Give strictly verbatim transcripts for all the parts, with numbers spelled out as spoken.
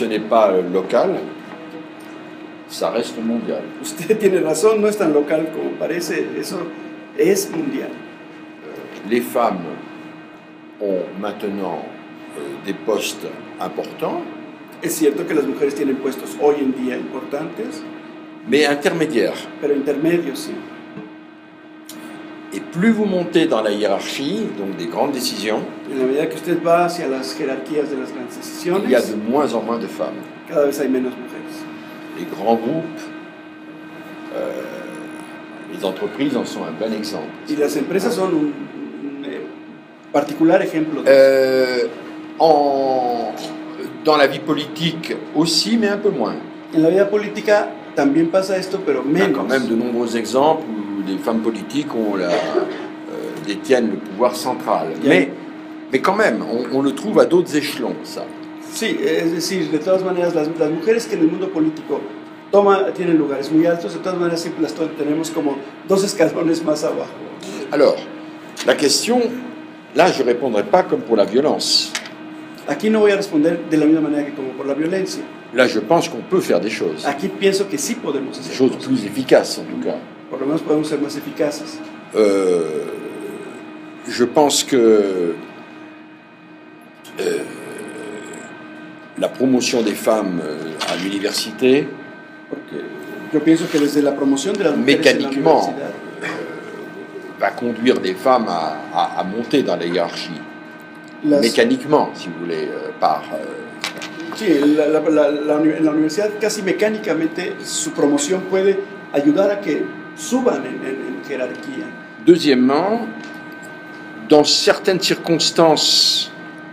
ce n'est pas local, ça reste mondial. Usted tiene razón, no es tan local como parece, eso es mundial. Les femmes ont maintenant euh, des postes importants, Es cierto que las mujeres tienen puestos hoy en día importantes, mais intermédiaires. pero intermedios sí. Et plus vous montez dans la hiérarchie, donc des grandes décisions, En la medida que usted va hacia las jerarquías de las grandes il y a de decisiones, moins en moins de femmes. cada vez hay menos mujeres. Les grands groupes, euh, les entreprises en sont un bon exemple. Y las empresas son un, un, eh, particular ejemplo de eso. Euh, en, dans la vie politique aussi, mais un peu moins. En la vida política también pasa esto, pero Il y a menos. quand même de nombreux exemples où des femmes politiques ont la, euh, détiennent le pouvoir central. Yeah. Mais, mais quand même, on, on le trouve à d'autres échelons, ça. Sí, es decir, de todas maneras, las, las mujeres que en el mundo político toma, tienen lugares muy altos, de todas maneras siempre las to- tenemos como dos escalones más abajo. Alors, la question, là, je ne répondrai pas comme pour la violence. Aquí no voy a responder de la misma manera que como por la violencia. Là, je pense qu'on peut faire des choses. Aquí pienso que sí podemos Des hacer choses cosas. plus efficaces, en tout cas. Por lo menos podemos ser más eficaces. Euh, je pense que euh, la promotion des femmes euh, à l'université, Porque yo pienso que desde la promoción de las mujeres en la mécaniquement, universidad euh, va conduire des femmes à, à- à monter dans la hiérarchie. las, Mécaniquement, si vous voulez, euh, par... euh, sí, la, la, la, la uni- en la universidad casi mecánicamente su promoción puede ayudar a que suban en, en, en jerarquía. Deuxièmement, dans certaines circonstances,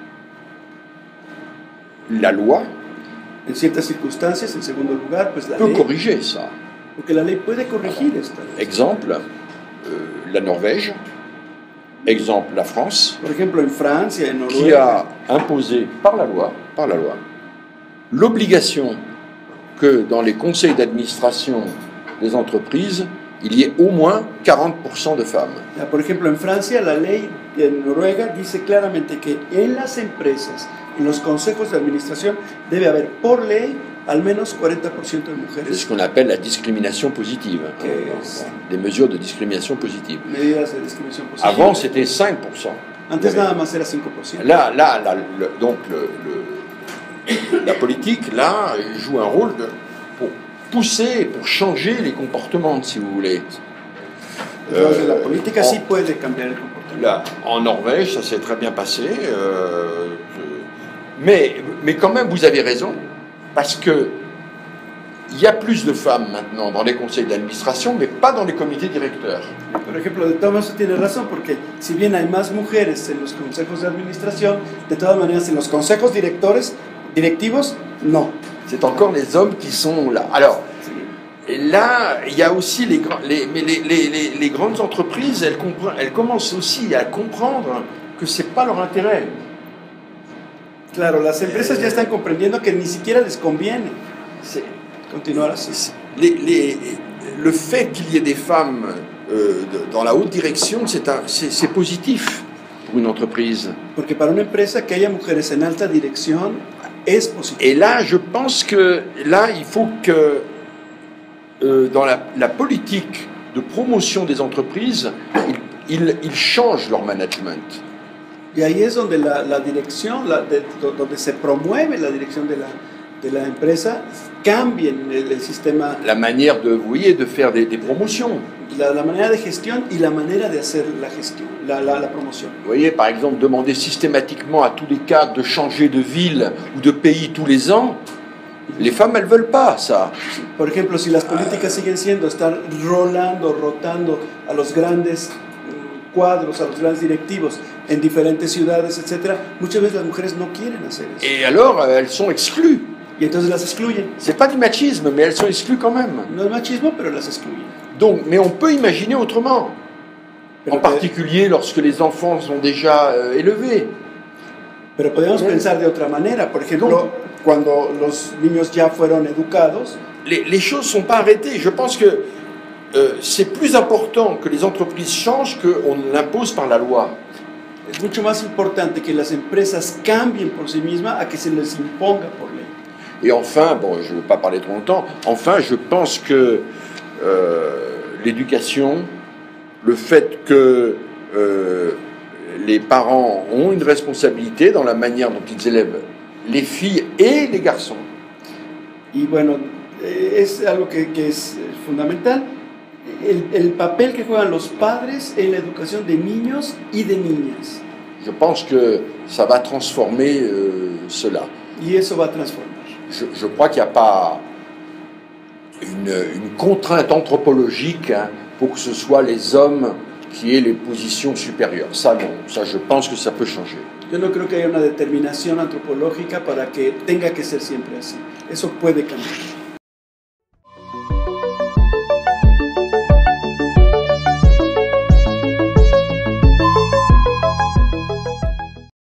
la loi En ciertas circunstancias, en segundo lugar, pues la peut ley, corriger ça. porque la ley puede corregir esta. Exemple, euh, la Norvège, exemple la France, Por ejemplo, en Francia, en qui Noruega, a imposé par la loi, par la loi, l'obligation que dans les conseils d'administration des entreprises, il y ait au moins quarante pour cent de femmes. ya, por ejemplo, en Francia, la ley en Noruega dice claramente que en las empresas, en los consejos de administración, debe haber por ley al menos cuarenta por ciento de C'est ce mujeres, qu'on appelle la discrimination positive, que es des mesures de discrimination positive. medidas de discriminación positiva. Avant, c'était cinq pour cent. Antes nada más era cinco por ciento. Là, là, là, le- donc le- le- la politique, là, joue un rôle de, pour pousser, pour changer les comportements, si vous voulez. Entonces, la Euh, política en- sí puede cambiar el comportamiento. Là, en Norvège, ça s'est très bien passé. euh, mais, mais quand même, vous avez raison, parce que il y a plus de femmes maintenant dans les conseils d'administration, mais pas dans les comités directeurs. Por ejemplo, de todas maneras tiene razón, porque si bien hay más mujeres en los consejos de administración, de todas maneras en los consejos directores, directivos, no. C'est encore les hommes qui sont là. Alors, et là, il y a aussi les, grands- les, mais les, les, les, les grandes entreprises, elles, comprennent- elles commencent aussi à comprendre que c'est pas leur intérêt. Claro, las empresas ya están comprendiendo que ni siquiera les conviene C'est- continuar así. les, les, le fait qu'il y ait des femmes euh, de- dans la haute direction, c'est un- c'est c'est positif pour une entreprise. Porque para una empresa que haya mujeres en alta dirección es positivo. Et là, je pense que là, il faut que euh, dans la, la politique de promotion des entreprises, ils, ils, ils changent leur management. Y ahí es donde la, la dirección, la, de- do- donde se promueve la dirección de la, de la empresa, cambien el, el sistema, La manière de, vous voyez, de faire des, des promotions. la, la manera de gestión y la manera de hacer la gestión, la, la, la promoción. Vous voyez, par exemple, demander systématiquement à tous les cadres de changer de ville ou de pays tous les ans, les femmes, elles veulent pas ça. Por ejemplo, si las políticas siguen siendo estar rolando, rotando a los grandes mm, cuadros, a los grandes directivos en diferentes ciudades, etcétera, muchas veces las mujeres no quieren hacer eso. Et alors, euh, elles sont exclues. Y entonces las excluyen. C'est pas du machisme, mais elles sont exclues quand même. No es machismo, pero las excluyen. Donc, mais on peut imaginer autrement. Pero, En particulier lorsque les enfants sont déjà euh, élevés. pero podemos Sí. pensar de otra manera. Por ejemplo, No. cuando los niños ya fueron educados, Les, les choses ne sont pas arrêtées. Je pense que euh, c'est plus important que les entreprises changent qu'on l'impose par la loi. es mucho más importante que las empresas cambien por sí mismas a que se les imponga por ley. Et enfin, bon, je ne veux pas parler trop longtemps, enfin, je pense que euh, l'éducation, le fait que euh, les parents ont une responsabilité dans la manière dont ils élèvent les filles et les garçons. Y bueno, es algo que, que es fundamental, el, el papel que juegan los padres en la educación de niños y de niñas. Je pense que ça va transformer euh, cela. Y eso va a transformar. Je, je crois qu'il n'y a pas une, une contrainte anthropologique hein, pour que ce soit les hommes qui aient les positions supérieures. Ça, non. Ça, je pense que ça peut changer. Yo no creo que haya una determinación antropológica para que tenga que ser siempre así. Eso puede cambiar.